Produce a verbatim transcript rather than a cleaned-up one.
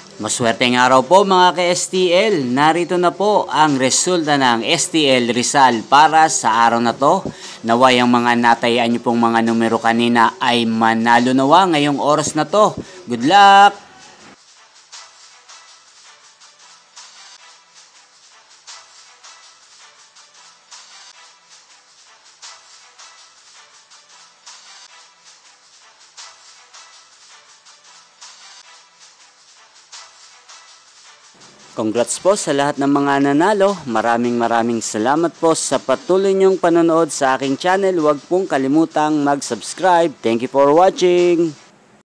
Maswerteng araw po mga ka-S T L. Narito na po ang resulta ng S T L Rizal para sa araw na to. Naway ang mga natayaan nyo pong mga numero kanina ay manalo nawa ngayong oras na to. Good luck! Congrats po sa lahat ng mga nanalo. Maraming maraming salamat po sa patuloy niyong panonood sa aking channel. Huwag pong kalimutang mag-subscribe. Thank you for watching.